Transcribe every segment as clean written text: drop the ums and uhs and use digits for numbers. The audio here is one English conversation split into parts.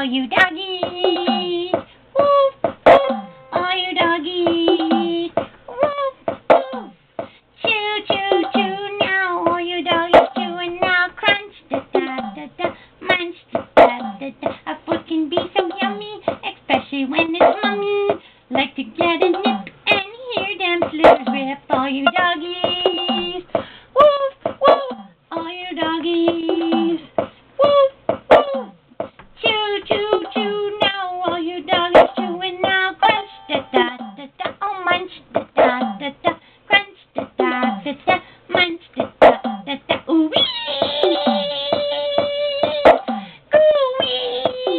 all you doggies. Woof, woof, all you doggies. Woof, woof. Chew, chew, chew now, all you doggies chewing now. Crunch, da da da da, munch, da da da da. A foot can be so yummy, especially when it's mummy. Like to get a nip and hear them slurs rip, all you doggies. Woof, woof, all you doggies. Woof, woof. Chew, chew, chew now, all you doggies chewing now. Crunch, da da da da, oh munch, da da da da. Crunch, da da da da, munch, da da da da. Ooh wee, ooh wee.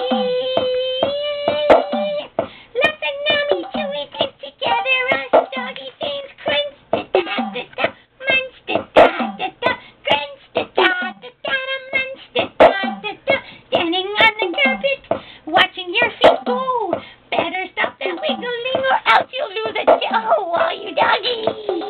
Laugh and nummy, chewy click together, us doggy things. Crunch, da da da da, munch, da da da da. Crunch, da da da da, munch, da da da da. Standing on the carpet, watching your feet go. Better stop that wiggling or else you'll lose a toe, all you doggies.